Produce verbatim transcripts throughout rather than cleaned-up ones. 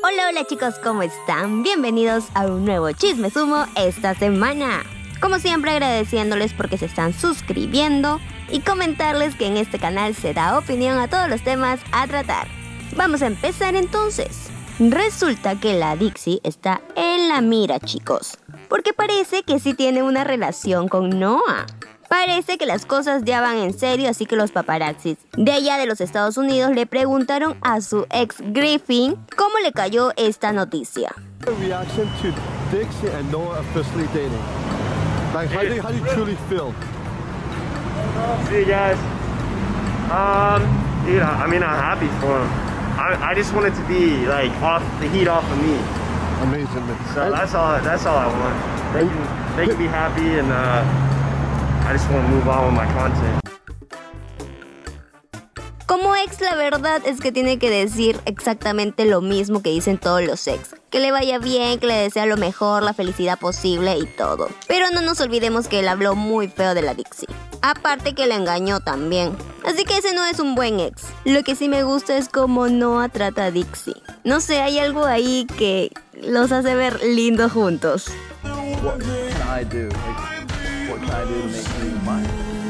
Hola, hola chicos, ¿cómo están? Bienvenidos a un nuevo Chisme Sumo esta semana. Como siempre, agradeciéndoles porque se están suscribiendo y comentarles que en este canal se da opinión a todos los temas a tratar. Vamos a empezar entonces. Resulta que la Dixie está en la mira, chicos, porque parece que sí tiene una relación con Noah. Parece que las cosas ya van en serio, así que los paparazzis de allá de los Estados Unidos le preguntaron a su ex Griffin cómo le cayó esta noticia. Reaction to Dixie and Noah officially dating. Like, how do you, how do you truly feel? See, guys. Um, dude, I mean, I'm happy for him. I, I just want it to be like off the heat off of me. Amazing, man. So that's all. That's all I want. They can, they can be happy, and uh, I just want to move on with my content. Como ex, la verdad es que tiene que decir exactamente lo mismo que dicen todos los ex. Que le vaya bien, que le desea lo mejor, la felicidad posible y todo. Pero no nos olvidemos que él habló muy feo de la Dixie. Aparte que la engañó también. Así que ese no es un buen ex. Lo que sí me gusta es cómo Noah trata a Dixie. No sé, hay algo ahí que los hace ver lindos juntos. What can I do? Like, what can I do to make you mine?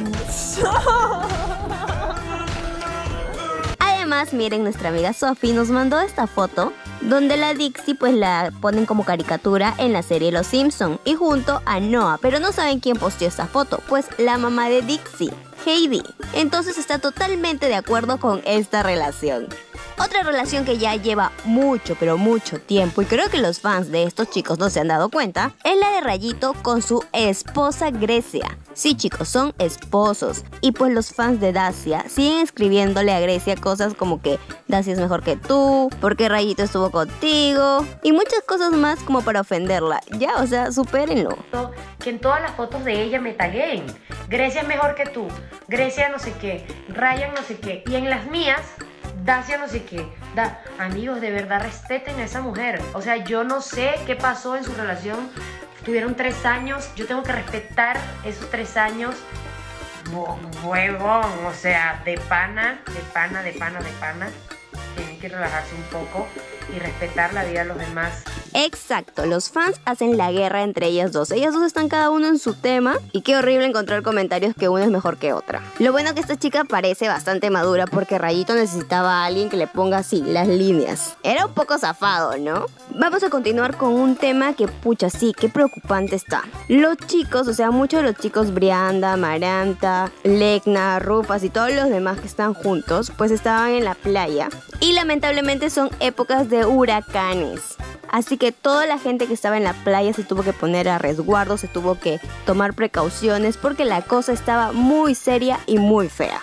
Además, miren, nuestra amiga Sophie nos mandó esta foto donde la Dixie pues la ponen como caricatura en la serie Los Simpson y junto a Noah, pero no saben quién posteó esta foto, pues la mamá de Dixie, Heidi. Entonces está totalmente de acuerdo con esta relación. Otra relación que ya lleva mucho, pero mucho tiempo, y creo que los fans de estos chicos no se han dado cuenta, es la de Rayito con su esposa Grecia. Sí, chicos, son esposos. Y pues los fans de Dacia siguen escribiéndole a Grecia cosas como que Dacia es mejor que tú, porque Rayito estuvo contigo, y muchas cosas más como para ofenderla. Ya, o sea, supérenlo. Que en todas las fotos de ella me tagueen. Grecia es mejor que tú, Grecia no sé qué, Ryan no sé qué, y en las mías Dacia no sé qué. Da, amigos, de verdad respeten a esa mujer. O sea, yo no sé qué pasó en su relación. Tuvieron tres años. Yo tengo que respetar esos tres años. Huevón, o sea, de pana, de pana, de pana, de pana. Tienen que relajarse un poco y respetar la vida de los demás. Exacto, los fans hacen la guerra entre ellas dos. Ellas dos están cada uno en su tema y qué horrible encontrar comentarios que una es mejor que otra. Lo bueno que esta chica parece bastante madura porque Rayito necesitaba a alguien que le ponga así las líneas. Era un poco zafado, ¿no? Vamos a continuar con un tema que, pucha, sí, qué preocupante está. Los chicos, o sea, muchos de los chicos, Brianda, Maranta, Legna, Rufas y todos los demás que están juntos, pues estaban en la playa y lamentablemente son épocas de huracanes. Así que toda la gente que estaba en la playa se tuvo que poner a resguardo, se tuvo que tomar precauciones porque la cosa estaba muy seria y muy fea.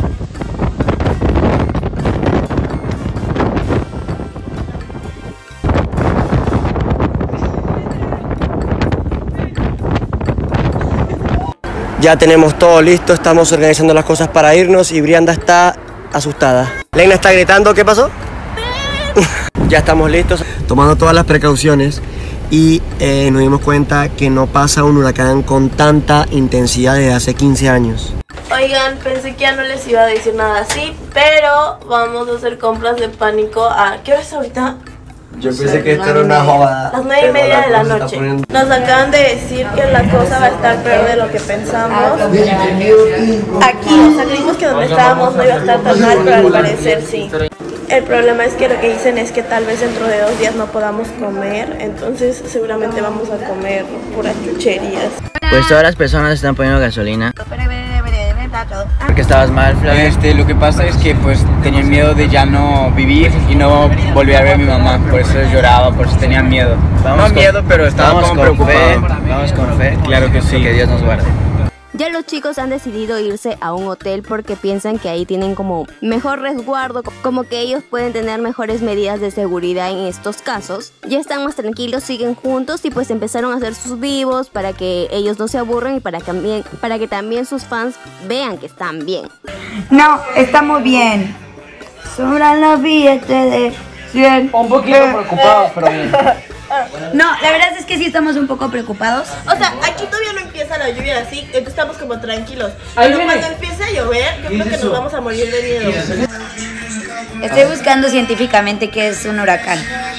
Ya tenemos todo listo, estamos organizando las cosas para irnos y Brianda está asustada. Lena está gritando, ¿qué pasó? Ya estamos listos, tomando todas las precauciones y eh, nos dimos cuenta que no pasa un huracán con tanta intensidad desde hace quince años. Oigan, pensé que ya no les iba a decir nada así, pero vamos a hacer compras de pánico a... ¿Qué hora es ahorita? Yo pensé que esto era una jugada. Las nueve y media de la noche. Nos acaban de decir que la cosa va a estar peor de lo que pensamos. Aquí, o sea, creímos que donde estábamos no iba a estar tan mal, pero al parecer sí. El problema es que lo que dicen es que tal vez dentro de dos días no podamos comer, entonces seguramente vamos a comer puras chucherías. Pues todas las personas están poniendo gasolina. ¿Por qué estabas mal, Flavio? Este, lo que pasa es que pues tenía miedo de ya no vivir y no volver a ver a mi mamá, por eso lloraba, por eso tenía miedo. Vamos no con, miedo, pero estaba vamos como con preocupado. Fe, vamos con fe. Claro que sí. Que Dios nos guarde. Ya los chicos han decidido irse a un hotel porque piensan que ahí tienen como mejor resguardo, como que ellos pueden tener mejores medidas de seguridad en estos casos. Ya están más tranquilos, siguen juntos y pues empezaron a hacer sus vivos para que ellos no se aburran y para que también, para que también sus fans vean que están bien. No, estamos bien. Sobran los billetes de cien. Un poquito preocupados, pero bien. No, la verdad es que sí estamos un poco preocupados. O sea, aquí todavía no empieza la lluvia así, entonces estamos como tranquilos. Pero cuando empiece a llover, yo creo que nos vamos a morir de miedo. Estoy buscando científicamente qué es un huracán.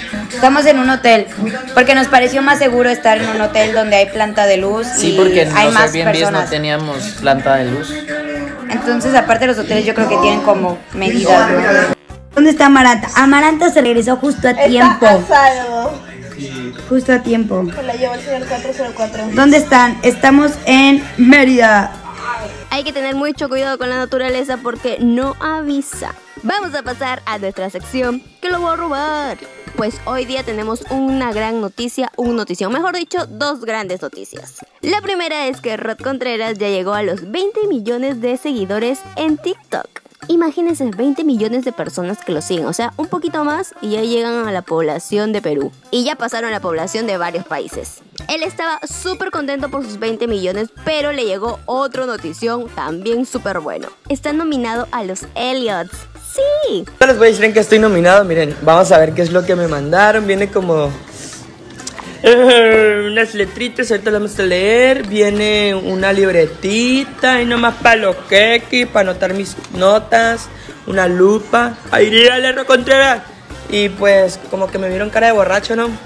Estamos en un hotel, porque nos pareció más seguro estar en un hotel donde hay planta de luz Sí, y porque en hay los más Airbnbs personas. no teníamos planta de luz. Entonces, aparte los hoteles yo creo que tienen como medidas, ¿no? ¿Dónde está Amaranta? Amaranta se regresó justo a tiempo. Está a salvo. Justo a tiempo. Me la llevó el señor cuatro cero cuatro. ¿Dónde están? Estamos en Mérida. Hay que tener mucho cuidado con la naturaleza porque no avisa. Vamos a pasar a nuestra sección que lo voy a robar. Pues hoy día tenemos una gran noticia, un notición, mejor dicho, dos grandes noticias. La primera es que Rod Contreras ya llegó a los veinte millones de seguidores en TikTok. Imagínense veinte millones de personas que lo siguen, o sea, un poquito más y ya llegan a la población de Perú. Y ya pasaron a la población de varios países. Él estaba súper contento por sus veinte millones, pero le llegó otro notición también súper bueno. Está nominado a los Elliots. ¡Sí! No les voy a decir en qué estoy nominado, miren, vamos a ver qué es lo que me mandaron. Viene como... Uh, unas letritas, ahorita las vamos a leer. Viene una libretita y nomás para los quequis, para anotar mis notas. Una lupa. ¡Ay, dígale, Rod Contreras! Y pues como que me vieron cara de borracho, ¿no?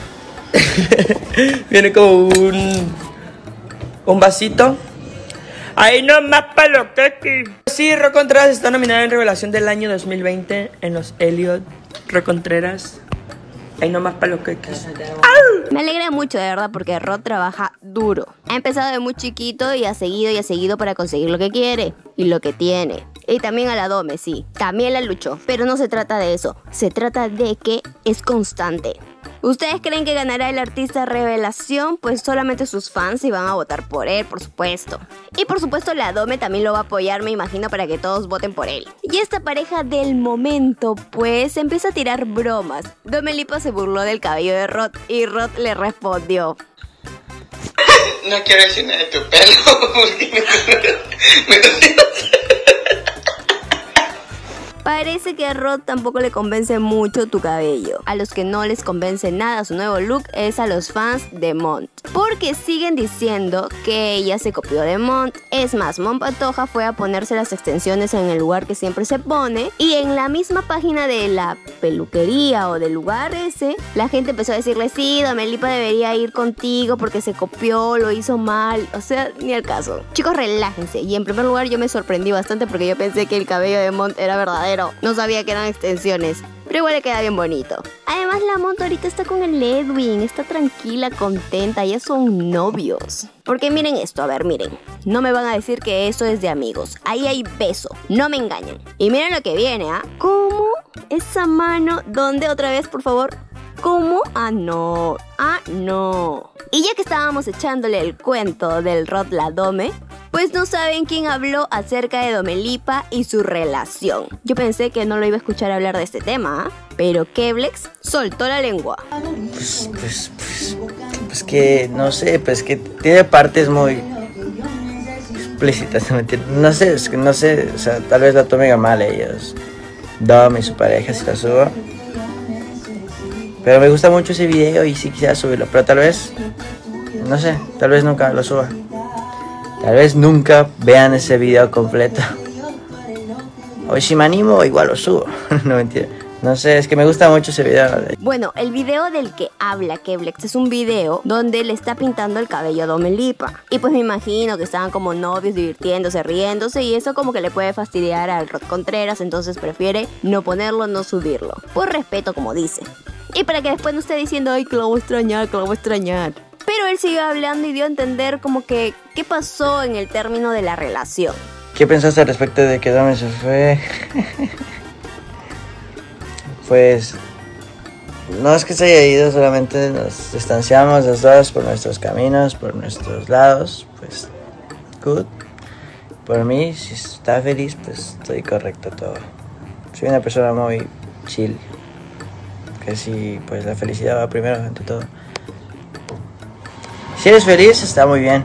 Viene como un... Un vasito. ¡Ahí nomás para los quequis! Sí, Rod Contreras está nominada en Revelación del año dos mil veinte en los Elliot. Rod Contreras. Ahí nomás para los queques. Me alegra mucho, de verdad, porque Rod trabaja duro. Ha empezado de muy chiquito y ha seguido y ha seguido para conseguir lo que quiere y lo que tiene. Y también a la Dome, sí. También la luchó. Pero no se trata de eso. Se trata de que es constante. ¿Ustedes creen que ganará el artista revelación? Pues solamente sus fans iban a votar por él, por supuesto. Y por supuesto la Dome también lo va a apoyar, me imagino, para que todos voten por él. Y esta pareja del momento, pues, empieza a tirar bromas. Dome Lipa se burló del cabello de Rod y Rod le respondió: no quiero decir nada de tu pelo, porque me, me, me Parece que a Rod tampoco le convence mucho tu cabello. A los que no les convence nada su nuevo look es a los fans de Mont. Porque siguen diciendo que ella se copió de Mont. Es más, Mont Pantoja fue a ponerse las extensiones en el lugar que siempre se pone. Y en la misma página de la peluquería o del lugar ese, la gente empezó a decirle: sí, Dome Lipa debería ir contigo porque se copió, lo hizo mal. O sea, ni al caso. Chicos, relájense. Y en primer lugar yo me sorprendí bastante porque yo pensé que el cabello de Mont era verdadero. No sabía que eran extensiones, pero igual le queda bien bonito. Además, la Mont ahorita está con el Edwin, está tranquila, contenta, ya son novios. Porque miren esto, a ver, miren. No me van a decir que eso es de amigos. Ahí hay beso, no me engañan. Y miren lo que viene, ¿ah? ¿eh? ¿Cómo? Esa mano, ¿dónde otra vez, por favor? ¿Cómo? Ah, no. Ah, no. Y ya que estábamos echándole el cuento del Rod la Dome, pues no saben quién habló acerca de Dome Lipa y su relación. Yo pensé que no lo iba a escuchar hablar de este tema, ¿eh? Pero Keblex soltó la lengua. Pues, pues, pues, pues que, no sé, pues que tiene partes muy explícitas, ¿no? No sé, es que no sé, o sea, tal vez la tomen mal ellos. Dome y su pareja si la subo. Pero me gusta mucho ese video y sí quisiera subirlo, pero tal vez, no sé, tal vez nunca lo suba. Tal vez nunca vean ese video completo. O si me animo, igual lo subo. No, mentira. No sé, es que me gusta mucho ese video. Bueno, el video del que habla Keblex es un video donde le está pintando el cabello a Dome Lipa. Y pues me imagino que estaban como novios, divirtiéndose, riéndose, y eso como que le puede fastidiar al Rod Contreras, entonces prefiere no ponerlo, no subirlo. Por respeto, como dice. Y para que después no esté diciendo: ay, que lo voy a extrañar, que lo voy a extrañar. Pero él siguió hablando y dio a entender como que qué pasó en el término de la relación. ¿Qué pensaste al respecto de que Dome se fue? Pues no es que se haya ido, solamente nos distanciamos los dos por nuestros caminos, por nuestros lados. Pues good. Por mí, si está feliz, pues estoy correcto todo. Soy una persona muy chill, que sí, pues la felicidad va primero ante todo. Si eres feliz, está muy bien.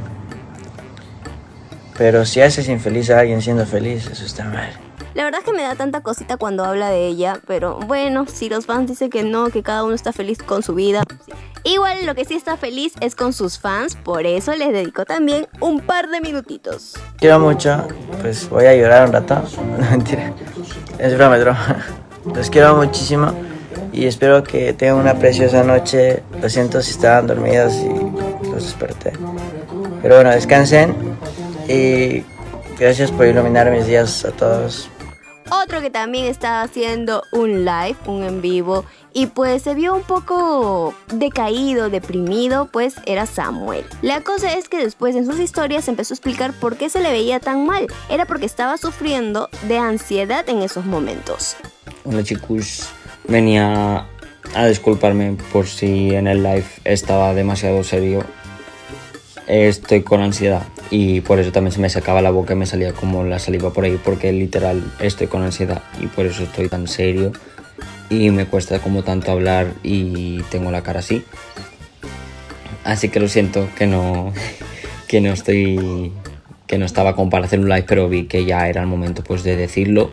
Pero si haces infeliz a alguien siendo feliz, eso está mal. La verdad es que me da tanta cosita cuando habla de ella, pero bueno, si los fans dicen que no, que cada uno está feliz con su vida. Igual lo que sí está feliz es con sus fans, por eso les dedico también un par de minutitos. Quiero mucho, pues voy a llorar un rato. No, mentira, es broma, es broma. Los quiero muchísimo y espero que tengan una preciosa noche. Lo siento si estaban dormidos y los desperté. Pero bueno, descansen y gracias por iluminar mis días a todos. Otro que también estaba haciendo un live, un en vivo, y pues se vio un poco decaído, deprimido, pues era Samuel. La cosa es que después en sus historias empezó a explicar por qué se le veía tan mal. Era porque estaba sufriendo de ansiedad en esos momentos. Hola chicos, venía a disculparme por si en el live estaba demasiado serio. Estoy con ansiedad y por eso también se me sacaba la boca y me salía como la saliva por ahí, porque literal estoy con ansiedad y por eso estoy tan serio y me cuesta como tanto hablar y tengo la cara así. Así que lo siento que no, que no estoy, que no estaba como para hacer un live, pero vi que ya era el momento pues de decirlo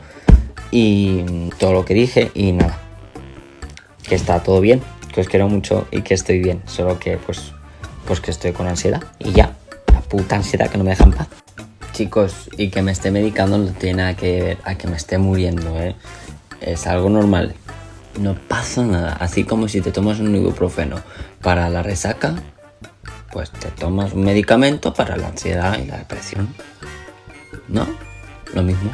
y todo lo que dije y nada, que está todo bien, que os quiero mucho y que estoy bien, solo que pues... pues que estoy con ansiedad y ya, la puta ansiedad que no me deja en paz. Chicos, y que me esté medicando no tiene nada que ver a que me esté muriendo, ¿eh? Es algo normal, no pasa nada. Así como si te tomas un ibuprofeno para la resaca, pues te tomas un medicamento para la ansiedad y la depresión, ¿no? Lo mismo.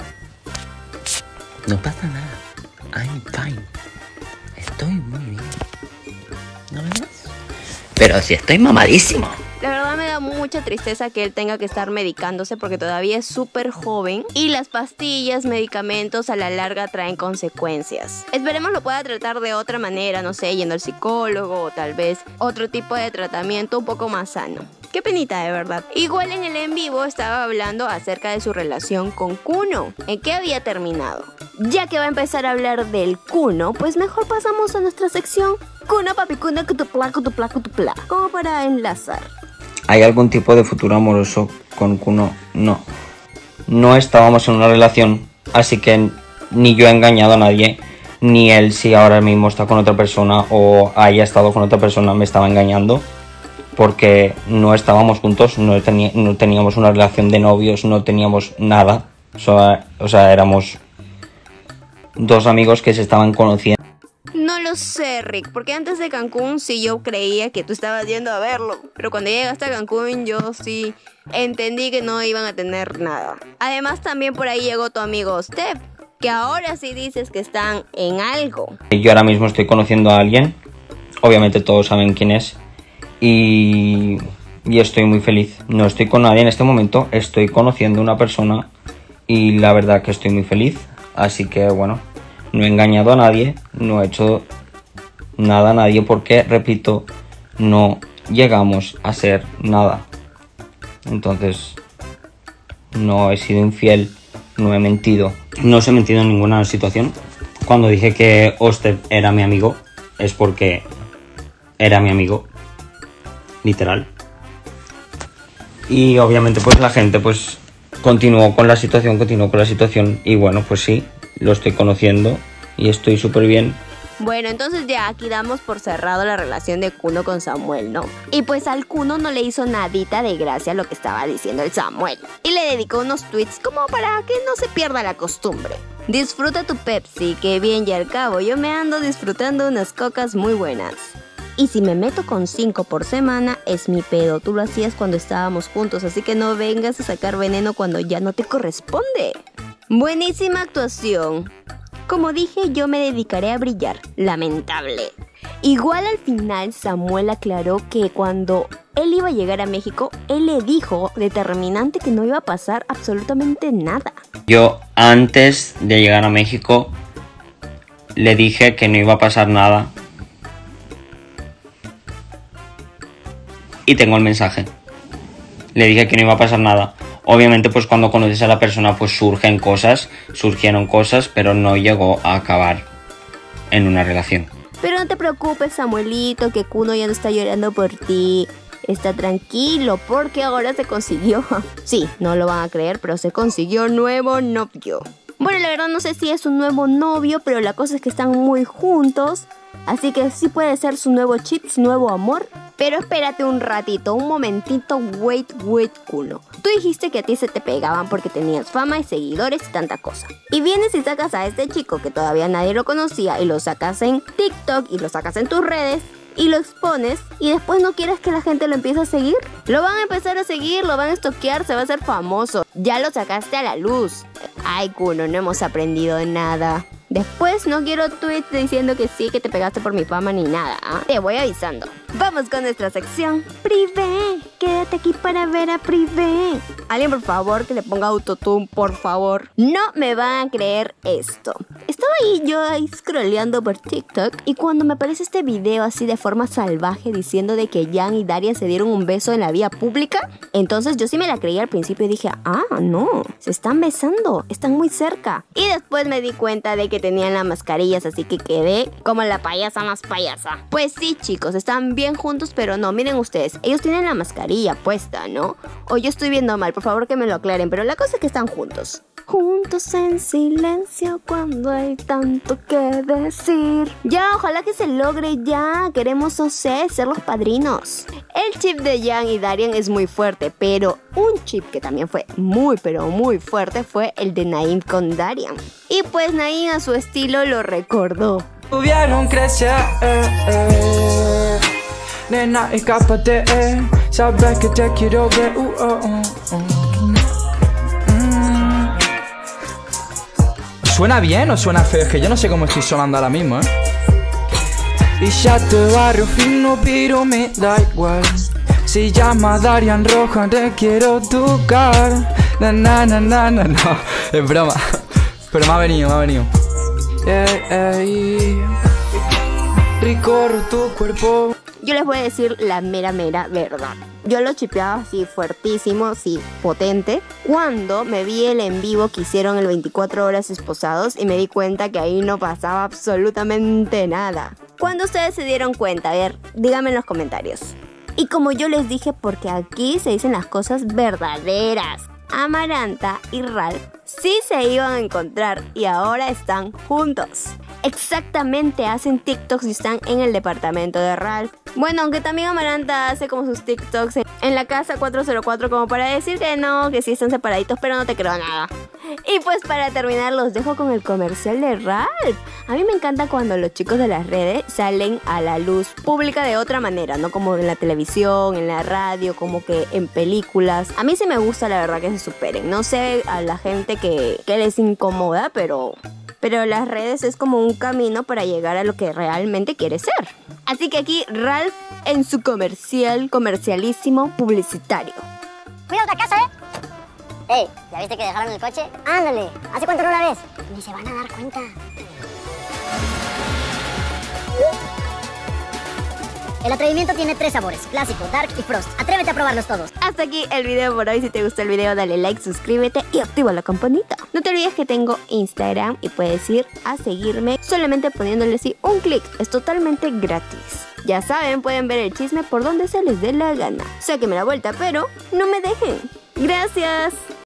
No pasa nada, I'm fine, estoy muy bien, ¿no ves? Pero si estoy mamadísimo. La verdad me da mucha tristeza que él tenga que estar medicándose porque todavía es súper joven y las pastillas, medicamentos a la larga traen consecuencias. Esperemos lo pueda tratar de otra manera, no sé, yendo al psicólogo o tal vez otro tipo de tratamiento un poco más sano. Qué penita, de verdad. Igual en el en vivo estaba hablando acerca de su relación con Kuno. ¿En qué había terminado? Ya que va a empezar a hablar del Kuno, pues mejor pasamos a nuestra sección Kuno, papi, Kuno, cutupla, cutupla, cutupla. Como para enlazar. ¿Hay algún tipo de futuro amoroso con Kuno? No. No estábamos en una relación, así que ni yo he engañado a nadie, ni él, si ahora mismo está con otra persona o haya estado con otra persona, me estaba engañando. Porque no estábamos juntos, no, tení, no teníamos una relación de novios, no teníamos nada. O sea, o sea, éramos dos amigos que se estaban conociendo. No lo sé, Rick, porque antes de Cancún sí yo creía que tú estabas yendo a verlo. Pero cuando llegaste a Cancún yo sí entendí que no iban a tener nada. Además también por ahí llegó tu amigo Steph, que ahora sí dices que están en algo. Yo ahora mismo estoy conociendo a alguien, obviamente todos saben quién es. Y, y estoy muy feliz. No estoy con nadie en este momento, estoy conociendo a una persona y la verdad que estoy muy feliz. Así que bueno, no he engañado a nadie, no he hecho nada a nadie porque, repito, no llegamos a ser nada. Entonces, no he sido infiel, no he mentido. No os he mentido en ninguna situación. Cuando dije que Oster era mi amigo, es porque era mi amigo. Literal. Y obviamente pues la gente pues continuó con la situación, continuó con la situación y bueno, pues sí, lo estoy conociendo y estoy súper bien. Bueno, entonces ya aquí damos por cerrado la relación de Kuno con Samuel, ¿no? Y pues al Kuno no le hizo nadita de gracia lo que estaba diciendo el Samuel. Y le dedicó unos tweets como para que no se pierda la costumbre. Disfruta tu Pepsi, que bien y al cabo yo me ando disfrutando unas cocas muy buenas. Y si me meto con cinco por semana, es mi pedo. Tú lo hacías cuando estábamos juntos, así que no vengas a sacar veneno cuando ya no te corresponde. Buenísima actuación. Como dije, yo me dedicaré a brillar. Lamentable. Igual al final, Samuel aclaró que cuando él iba a llegar a México, él le dijo determinante que no iba a pasar absolutamente nada. Yo, antes de llegar a México, le dije que no iba a pasar nada. Y tengo el mensaje. Le dije que no iba a pasar nada. Obviamente pues cuando conoces a la persona pues surgen cosas, surgieron cosas, pero no llegó a acabar en una relación. Pero no te preocupes, Samuelito, que Kuno ya no está llorando por ti. Está tranquilo porque ahora se consiguió. Sí, no lo van a creer, pero se consiguió nuevo novio. Bueno, la verdad no sé si es un nuevo novio, pero la cosa es que están muy juntos. Así que sí puede ser su nuevo chip, su nuevo amor. Pero espérate un ratito, un momentito, wait, wait, culo. Tú dijiste que a ti se te pegaban porque tenías fama y seguidores y tanta cosa. Y vienes y sacas a este chico que todavía nadie lo conocía y lo sacas en TikTok y lo sacas en tus redes y lo expones y después no quieres que la gente lo empiece a seguir. Lo van a empezar a seguir, lo van a estoquear, se va a hacer famoso. Ya lo sacaste a la luz. Ay, culo, no hemos aprendido nada. Después no quiero tweets diciendo que sí, que te pegaste por mi fama ni nada, ¿eh? Te voy avisando. Vamos con nuestra sección Privé. Quédate aquí para ver a Privé. Alguien por favor que le ponga autotune, por favor. No me van a creer esto. Estaba ahí yo ahí scrolleando por TikTok y cuando me aparece este video así de forma salvaje diciendo de que Jan y Darian se dieron un beso en la vía pública, entonces yo sí me la creí al principio y dije, ah, no, se están besando, están muy cerca. Y después me di cuenta de que tenían las mascarillas, así que quedé como la payasa más payasa. Pues sí, chicos, están bien juntos, pero no, miren ustedes, ellos tienen la mascarilla puesta, ¿no? O yo estoy viendo mal, por favor que me lo aclaren, pero la cosa es que están juntos. Juntos en silencio cuando hay tanto que decir. Ya, ojalá que se logre ya. Queremos, no sé, ser los padrinos. El chip de Jan y Darian es muy fuerte, pero un chip que también fue muy, pero muy fuerte fue el de Naim con Darian. Y pues Naim a su estilo lo recordó. Tuvieron crecer, eh, eh. Nena, escápate, eh. Sabes que te quiero ver, uh, oh, oh, oh. ¿Suena bien o suena feo? Es que yo no sé cómo estoy sonando ahora mismo, ¿eh? Y ya te barrio fino, pero me da igual. Si llama Darian Roja, te quiero tocar. Na, na, na, na, na, no, es broma. Pero me ha venido, me ha venido. Ey, ey. Recorro tu cuerpo. Yo les voy a decir la mera, mera verdad. Yo lo chipeaba así fuertísimo, así potente, cuando me vi el en vivo que hicieron el veinticuatro horas esposados y me di cuenta que ahí no pasaba absolutamente nada. ¿Cuándo ustedes se dieron cuenta? A ver, díganme en los comentarios. Y como yo les dije, porque aquí se dicen las cosas verdaderas. Amaranta y Ralph sí se iban a encontrar y ahora están juntos. Exactamente, hacen TikToks y están en el departamento de Ralph. Bueno, aunque también Amaranta hace como sus TikToks en la casa cuatro cero cuatro como para decir que no, que sí están separaditos, pero no te creo nada. Y pues para terminar los dejo con el comercial de Ralph. A mí me encanta cuando los chicos de las redes salen a la luz pública de otra manera, no como en la televisión, en la radio, como que en películas. A mí sí me gusta la verdad que se superen. No sé a la gente que, que les incomoda, pero... Pero las redes es como un camino para llegar a lo que realmente quiere ser. Así que aquí Ralph en su comercial, comercialísimo, publicitario. Cuidado la casa, ¿eh? Ey, ¿ya viste que dejaron el coche? Ándale, ¿hace cuánto no la ves? Ni se van a dar cuenta. El atrevimiento tiene tres sabores, clásico, dark y frost. Atrévete a probarlos todos. Hasta aquí el video por hoy. Si te gustó el video, dale like, suscríbete y activa la campanita. No te olvides que tengo Instagram y puedes ir a seguirme solamente poniéndole así un clic. Es totalmente gratis. Ya saben, pueden ver el chisme por donde se les dé la gana. Sáquenme la vuelta, pero no me dejen. Gracias.